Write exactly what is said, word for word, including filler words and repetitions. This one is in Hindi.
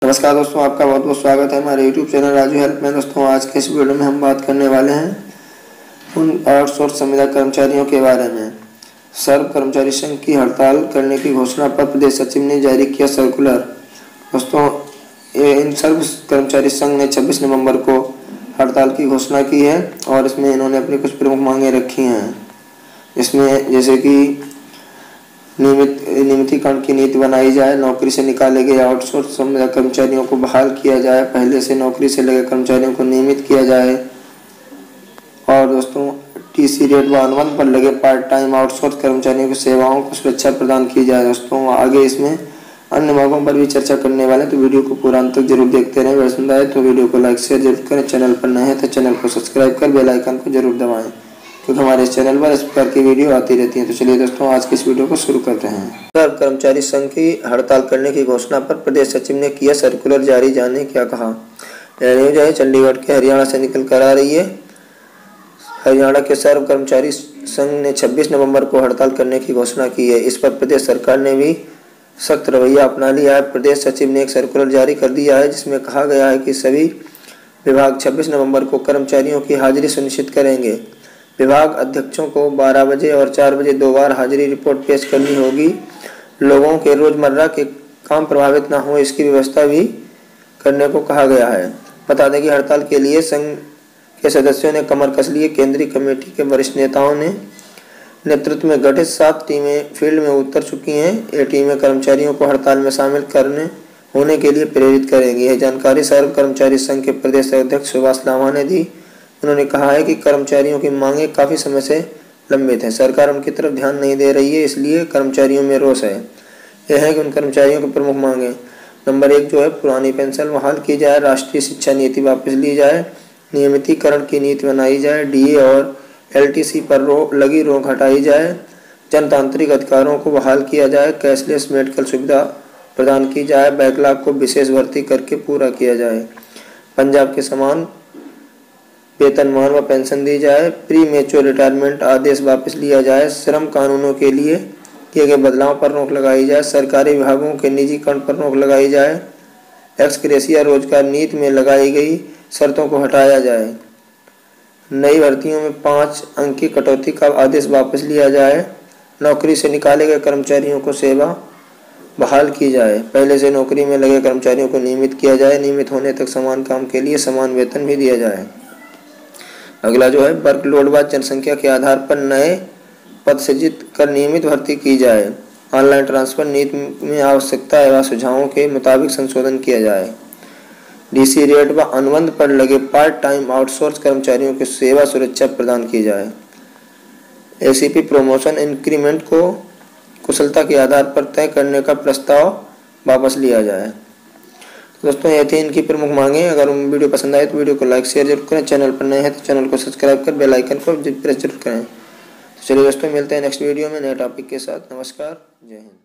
नमस्कार दोस्तों, आपका बहुत बहुत स्वागत है हमारे यूट्यूब चैनल राजू हेल्प में। दोस्तों, आज के इस वीडियो में हम बात करने वाले हैं उन आउटसोर्स संविदा कर्मचारियों के बारे में। सर्व कर्मचारी संघ की हड़ताल करने की घोषणा पर प्रदेश सचिव ने जारी किया सर्कुलर। दोस्तों, ये इन सर्व कर्मचारी संघ ने छब्बीस नवंबर को हड़ताल की घोषणा की है और इसमें इन्होंने अपनी कुछ प्रमुख मांगें रखी हैं। इसमें जैसे कि नियमित नियमितीकरण की नीति बनाई जाए, नौकरी से निकाले गए आउटसोर्स संविदा कर्मचारियों को बहाल किया जाए, पहले से नौकरी से लगे कर्मचारियों को नियमित किया जाए और दोस्तों टीसी रेट व अनुबंध पर लगे पार्ट टाइम आउटसोर्स कर्मचारियों की सेवाओं को सुरक्षा प्रदान की जाए। दोस्तों, आगे इसमें अन्य मांगों पर भी चर्चा करने वाले हैं, तो वीडियो को पूरा अंत तक जरूर देखते रहें। पसंद आए तो वीडियो को लाइक शेयर जरूर करें। चैनल पर नए हैं तो चैनल को सब्सक्राइब कर बेल आइकन को जरूर दबाएं, क्योंकि हमारे इस चैनल पर इस प्रकार की वीडियो आती रहती है। तो चलिए दोस्तों, आज की इस वीडियो को शुरू करते हैं। सर्व कर्मचारी संघ की हड़ताल करने की घोषणा पर प्रदेश सचिव ने किया सर्कुलर जारी। जाने क्या कहा। यह न्यूज है चंडीगढ़ के हरियाणा से निकल कर आ रही है। हरियाणा के सर्व कर्मचारी संघ ने छब्बीस नवंबर को हड़ताल करने की घोषणा की है। इस पर प्रदेश सरकार ने भी सख्त रवैया अपना लिया है। प्रदेश सचिव ने एक सर्कुलर जारी कर दिया है, जिसमें कहा गया है कि सभी विभाग छब्बीस नवंबर को कर्मचारियों की हाजिरी सुनिश्चित करेंगे। विभाग अध्यक्षों को बारह बजे और चार बजे दो बार हाजिरी रिपोर्ट पेश करनी होगी। लोगों के रोजमर्रा के काम प्रभावित न हो, इसकी व्यवस्था भी करने को कहा गया है। बता दें कि हड़ताल के लिए संघ के सदस्यों ने कमर कस ली। केंद्रीय कमेटी के वरिष्ठ नेताओं ने नेतृत्व में गठित सात टीमें फील्ड में उतर चुकी हैं। ये टीमें कर्मचारियों को हड़ताल में शामिल करने होने के लिए प्रेरित करेंगी। यह जानकारी सर्व कर्मचारी संघ के प्रदेश अध्यक्ष सुभाष लामा ने दी। उन्होंने कहा है कि कर्मचारियों की मांगें काफ़ी समय से लंबित हैं, सरकार उनकी तरफ ध्यान नहीं दे रही है, इसलिए कर्मचारियों में रोष है। यह है कि उन कर्मचारियों की प्रमुख मांगें, नंबर एक जो है पुरानी पेंशन बहाल की जाए, राष्ट्रीय शिक्षा नीति वापस ली जाए, नियमितीकरण की नीति बनाई जाए, डीए और एलटीसी पर रो लगी रोक हटाई जाए, जनतांत्रिक अधिकारों को बहाल किया जाए, कैशलेस मेडिकल सुविधा प्रदान की जाए, बैकलॉग को विशेष भर्ती करके पूरा किया जाए, पंजाब के समान वेतनमान व पेंशन दी जाए, प्री मेच्योर रिटायरमेंट आदेश वापस लिया जाए, श्रम कानूनों के लिए किए गए बदलाव पर रोक लगाई जाए, सरकारी विभागों के निजीकरण पर रोक लगाई जाए, एक्स ग्रेशिया रोजगार नीति में लगाई गई शर्तों को हटाया जाए, नई भर्तियों में पाँच अंक की कटौती का आदेश वापस लिया जाए, नौकरी से निकाले गए कर्मचारियों को सेवा बहाल की जाए, पहले से नौकरी में लगे कर्मचारियों को नियमित किया जाए, नियमित होने तक समान काम के लिए समान वेतन भी दिया जाए। अगला जो है वर्कलोड व जनसंख्या के आधार पर नए पद सृजित कर नियमित भर्ती की जाए, ऑनलाइन ट्रांसफर नीति में आवश्यकता एवं सुझावों के मुताबिक संशोधन किया जाए, डीसी रेट व अनुबंध पर लगे पार्ट टाइम आउटसोर्स कर्मचारियों की सेवा सुरक्षा प्रदान की जाए, एसीपी प्रमोशन इंक्रीमेंट को कुशलता के आधार पर तय करने का प्रस्ताव वापस लिया जाए। दोस्तों, ये थी इनकी प्रमुख मांगें। अगर वीडियो पसंद आए तो वीडियो को लाइक शेयर जरूर करें। चैनल पर नए हैं तो चैनल को सब्सक्राइब कर बेल आइकन को प्रेस जरूर करें। तो चलिए दोस्तों, मिलते हैं नेक्स्ट वीडियो में नए टॉपिक के साथ। नमस्कार, जय हिंद।